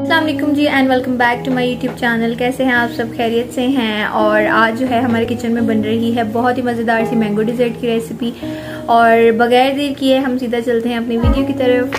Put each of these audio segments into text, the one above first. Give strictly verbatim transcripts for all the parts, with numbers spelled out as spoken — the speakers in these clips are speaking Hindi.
अस्सलाम वालेकुम जी and welcome back to my YouTube channel. कैसे हैं आप सब? खैरियत से हैं। और आज जो है हमारे किचन में बन रही है बहुत ही मज़ेदार सी मैंगो डिज़र्ट की रेसिपी। और बगैर देर किए हम सीधा चलते हैं अपनी वीडियो की तरफ।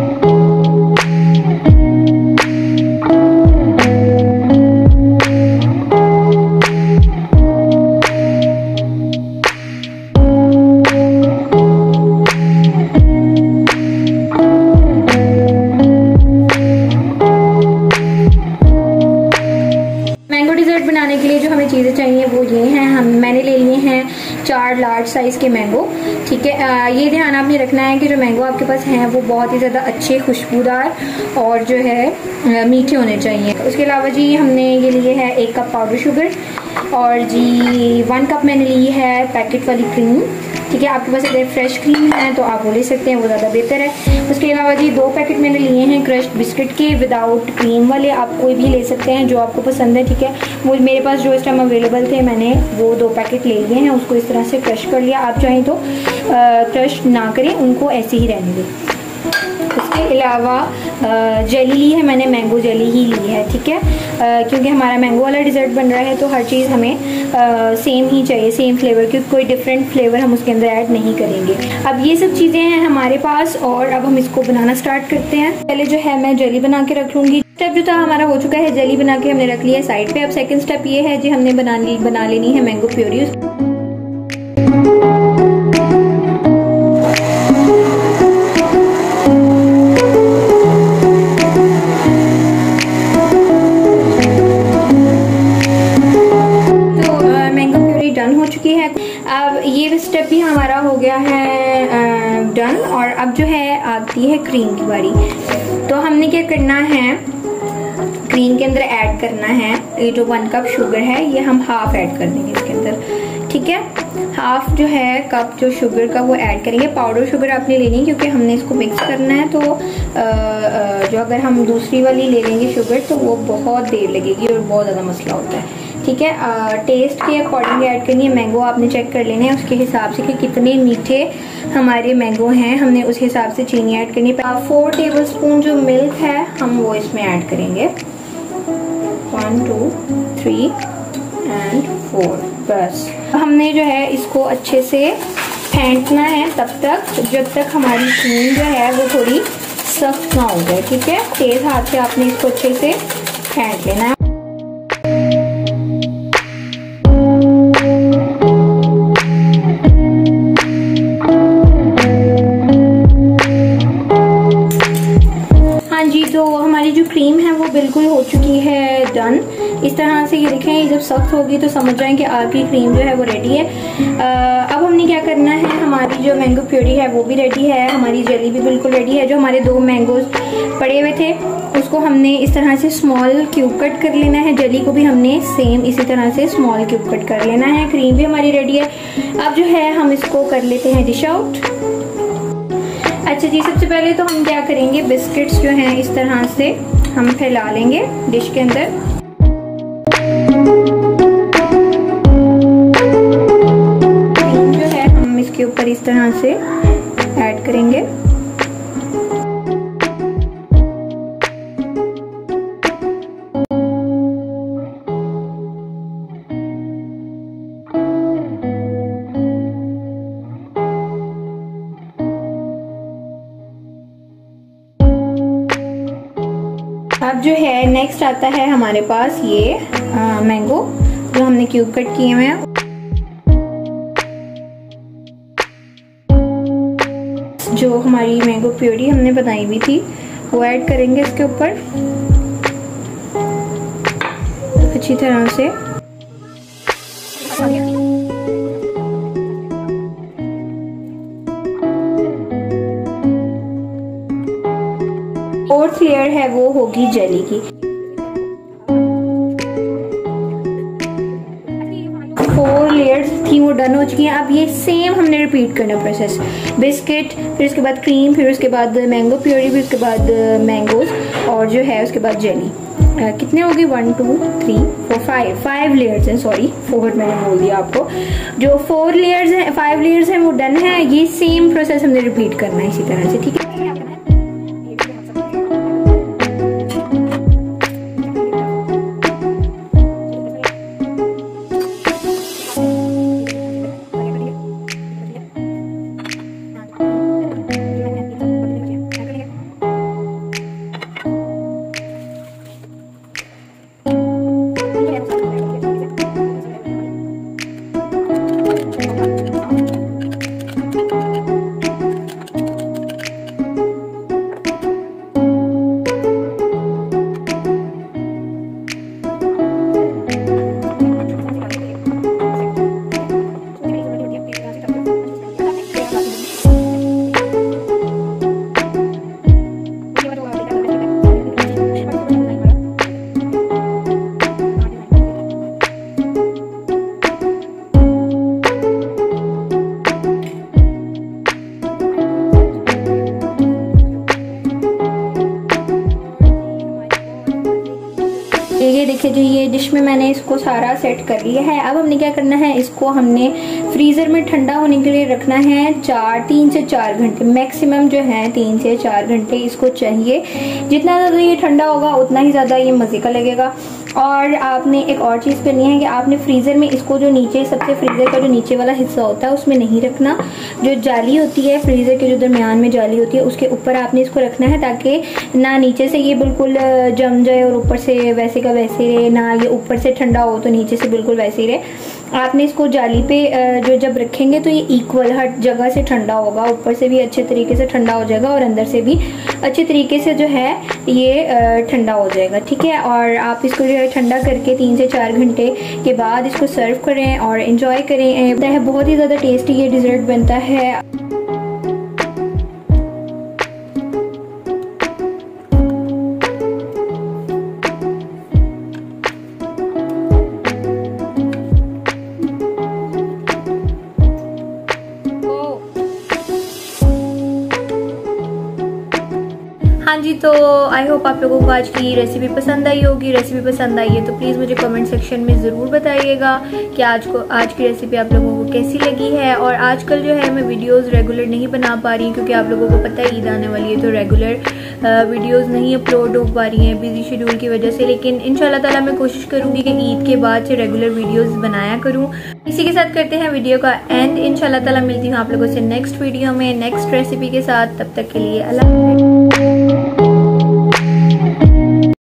बनाने के लिए जो हमें चीज़ें चाहिए वो ये हैं। हम मैंने ले लिए हैं चार लार्ज साइज़ के मैंगो। ठीक है, आ, ये ध्यान आपने रखना है कि जो मैंगो आपके पास हैं वो बहुत ही ज़्यादा अच्छे, खुशबूदार और जो है आ, मीठे होने चाहिए। उसके अलावा जी हमने ये लिए है एक कप पाउडर शुगर और जी वन कप मैंने ली है पैकेट वाली क्रीम। ठीक है, आपके पास अगर फ्रेश क्रीम है तो आप वो ले सकते हैं, वो ज़्यादा बेहतर है। उसके अलावा जी दो पैकेट मैंने लिए हैं क्रश्ड बिस्किट के विदाउट क्रीम वाले। आप कोई भी ले सकते हैं जो आपको पसंद है। ठीक है, वो मेरे पास जो इस टाइम अवेलेबल थे मैंने वो दो पैकेट ले लिए हैं। उसको इस तरह से क्रश कर लिया। आप चाहें तो क्रश ना करें, उनको ऐसे ही रहने दें। उसके अलावा जेली ली है मैंने, मैंगो जेली ही ली है। ठीक है, आ, क्योंकि हमारा मैंगो वाला डिज़र्ट बन रहा है तो हर चीज़ हमें आ, सेम ही चाहिए, सेम फ्लेवर, क्योंकि कोई डिफरेंट फ्लेवर हम उसके अंदर ऐड नहीं करेंगे। अब ये सब चीज़ें हैं हमारे पास और अब हम इसको बनाना स्टार्ट करते हैं। पहले जो है मैं जेली बना के रख लूँगी। स्टेप जो था हमारा हो चुका है, जेली बना के हमने रख लिया है साइड पे। अब सेकंड स्टेप ये है जी हमने बनानी बना लेनी है मैंगो प्योरी। अब ये स्टेप भी हमारा हो गया है डन। और अब जो है आती है क्रीम की बारी। तो हमने क्या करना है, क्रीम के अंदर ऐड करना है ये जो वन कप शुगर है, ये हम हाफ ऐड कर देंगे इसके अंदर। ठीक है, हाफ जो है कप जो शुगर का वो ऐड करेंगे। पाउडर शुगर आपने लेनी है क्योंकि हमने इसको मिक्स करना है। तो जो अगर हम दूसरी वाली ले लेंगे शुगर तो वो बहुत देर लगेगी और बहुत ज़्यादा मसला होता है। ठीक है, टेस्ट के अकॉर्डिंग ऐड करनी है। मैंगो आपने चेक कर लेना है उसके हिसाब से कि कितने मीठे हमारे मैंगो हैं, हमने उस हिसाब से चीनी ऐड करनी है। फोर टेबल स्पून जो मिल्क है हम वो इसमें ऐड करेंगे। One two three and four. बस हमने जो है इसको अच्छे से फेंटना है तब तक जब तक हमारी क्रीम जो है वो थोड़ी सख्त ना हो जाए। ठीक है, तेज हाथ से आपने इसको अच्छे से फेंट लेना है। तो हमारी जो क्रीम है वो बिल्कुल हो चुकी है डन। इस तरह से ये देखें, जब सख्त होगी तो समझ जाएं कि आपकी क्रीम जो है वो रेडी है। आ, अब हमने क्या करना है, हमारी जो मैंगो प्योरी है वो भी रेडी है, हमारी जेली भी बिल्कुल रेडी है। जो हमारे दो मैंगोज पड़े हुए थे उसको हमने इस तरह से स्मॉल क्यूब कट कर लेना है। जेली को भी हमने सेम इसी तरह से स्मॉल क्यूब कट कर लेना है। क्रीम भी हमारी रेडी है। अब जो है हम इसको कर लेते हैं डिश आउट। अच्छा जी, सबसे पहले तो हम क्या करेंगे, बिस्किट्स जो हैं इस तरह से हम फैला लेंगे डिश के अंदर। क्रीम जो है हम इसके ऊपर इस तरह से ऐड करेंगे। अब जो है नेक्स्ट आता है हमारे पास ये आ, मैंगो जो हमने क्यूब कट किए हुए हैं। जो हमारी मैंगो प्योरी हमने बनाई हुई थी वो ऐड करेंगे इसके ऊपर अच्छी तरह से। फोर्थ लेयर है वो होगी जेली की। फोर लेयर्स थी वो डन हो चुकी हैं। अब ये सेम हमने रिपीट करना प्रोसेस, बिस्किट, फिर उसके बाद क्रीम, फिर उसके बाद मैंगो प्योरी, फिर उसके बाद मैंगोज और जो है उसके बाद जेली। uh, कितने होगी, one two three four five five layers हैं, सॉरी फोर मैंने बोल दिया आपको। जो फोर लेयर्स हैं, फाइव लेयर्स हैं वो डन है। ये सेम प्रोसेस हमने रिपीट करना है इसी तरह से। ठीक है, ये देखिए जी, ये डिश में मैंने इसको सारा सेट कर लिया है। अब हमने क्या करना है, इसको हमने फ्रीज़र में ठंडा होने के लिए रखना है चार तीन से चार घंटे मैक्सिमम जो है, तीन से चार घंटे इसको चाहिए। जितना ज़्यादा ये ठंडा होगा उतना ही ज़्यादा ये मज़े का लगेगा। और आपने एक और चीज़ करनी है कि आपने फ्रीज़र में इसको जो नीचे सबसे फ्रीज़र का जो नीचे वाला हिस्सा होता है उसमें नहीं रखना। जो जाली होती है फ्रीज़र के जो दरमियान में जाली होती है उसके ऊपर आपने इसको रखना है, ताकि ना नीचे से ये बिल्कुल जम जाए और ऊपर से वैसे का वैसे रहे, ना ये ऊपर से ठंडा हो तो नीचे से बिल्कुल वैसे ही रहे। आपने इसको जाली पे जो जब रखेंगे तो ये इक्वल हर जगह से ठंडा होगा, ऊपर से भी अच्छे तरीके से ठंडा हो जाएगा और अंदर से भी अच्छे तरीके से जो है ये ठंडा हो जाएगा। ठीक है, और आप इसको जो है ठंडा करके तीन से चार घंटे के बाद इसको सर्व करें और एंजॉय करें। बहुत ही ज़्यादा टेस्टी ये डिज़र्ट बनता है। हाँ जी, तो आई होप आप लोगों को आज की रेसिपी पसंद आई होगी। रेसिपी पसंद आई है तो प्लीज़ मुझे कमेंट सेक्शन में ज़रूर बताइएगा कि आज को आज की रेसिपी आप लोगों को कैसी लगी है। और आजकल जो है मैं वीडियोस रेगुलर नहीं बना पा रही क्योंकि आप लोगों को पता है ईद आने वाली है, तो रेगुलर वीडियोस नहीं अपलोड हो पा रही हैं बिजी शेड्यूल की वजह से। लेकिन इंशाल्लाह ताला मैं कोशिश करूँगी कि ईद के बाद से रेगुलर वीडियोज़ बनाया करूँ। इसी के साथ करते हैं वीडियो का एंड। इंशाल्लाह ताला मिलती हूँ आप लोगों से नेक्स्ट वीडियो में नेक्स्ट रेसिपी के साथ। तब तक के लिए अल्लाह।